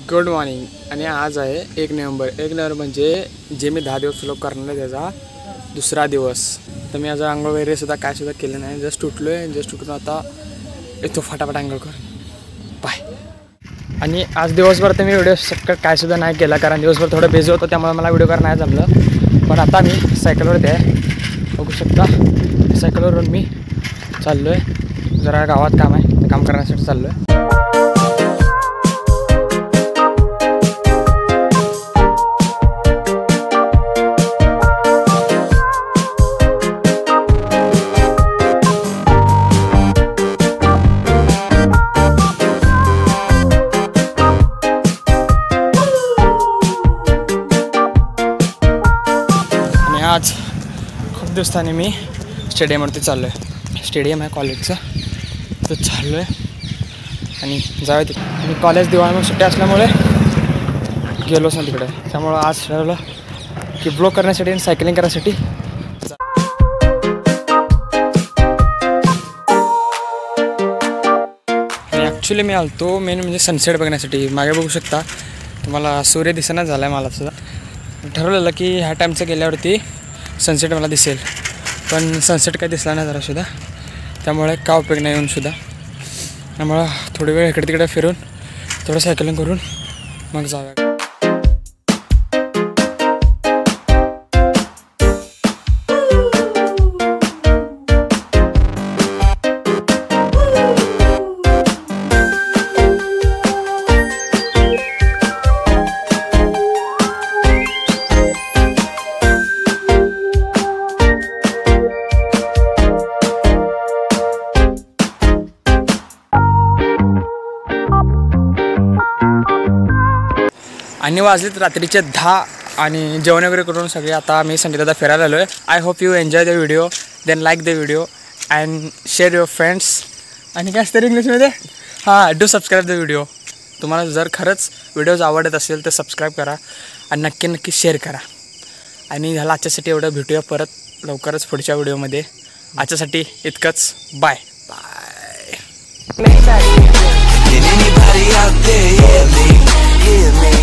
Good morning. आणि आज आहे 1 नोव्हेंबर. 1 नोव्हेंबर म्हणजे जे मी 10 दिवस व्लॉग करणार आहे त्याचा दुसरा दिवस. तर मी आज आंघोळ वगैरे सुद्धा काय सुद्धा केलं नाही. जस्ट उठलो आहे. जस्ट उठून आता येतो फटाफट आंघोळ कर. बाय. आणि आज दिवसभर तर मी व्हिडिओ शक्य काय सुद्धा नाही केला कारण दिवसभर थोडं बिझी होतं त्यामुळे मला व्हिडिओ करणं नाही जमलं. पण आता मी सायकलवरती आहे. बघू शकता सायकलवरून मी चाललो आहे. जरा गावात काम आहे ते काम करण्यासाठी चाललो आहे. आज खूप दिवसांनी मी स्टेडियमवरती चाललो आहे. स्टेडियम आहे कॉलेजचं तर चाललो आहे आणि जाऊया तिकडे. आणि कॉलेज दिवाळीमध्ये सुट्टी असल्यामुळे गेलोच ना तिकडे. त्यामुळं आज ठरवलं की ब्लॉग करण्यासाठी आणि सायकलिंग करण्यासाठी. आणि ॲक्च्युली मी आलतो मेन म्हणजे सनसेट बघण्यासाठी. मागे बघू शकता तुम्हाला सूर्य दिसेना झाला आहे. मला सुद्धा ठरवलेलं की ह्या टाईमचं गेल्यावरती सनसेट मला दिसेल पण सनसेट काही दिसला नाही जरासुद्धा. त्यामुळे का उपयोग नाही येऊन सुद्धा. त्यामुळं थोडी वेळ इकडे तिकडे फिरून थोडं सायकलिंग करून मग जाऊया. आणि वाजलेत रात्रीचे 10 आणि जेवण वगैरे करून सगळे आता मी संगीता फिरायला आलो आहे. I hope you enjoy the video. Then like the video and share your friends. आणि काय असतं इंग्लिशमध्ये डू सबस्क्राईब द व्हिडिओ. तुम्हाला जर खरंच व्हिडिओज आवडत असेल तर सबस्क्राईब करा आणि नक्की शेअर करा. आणि झालं आजच्यासाठी एवढं. भेटूया परत लवकरच पुढच्या व्हिडिओमध्ये. आजच्यासाठी इतकंच. Bye bye.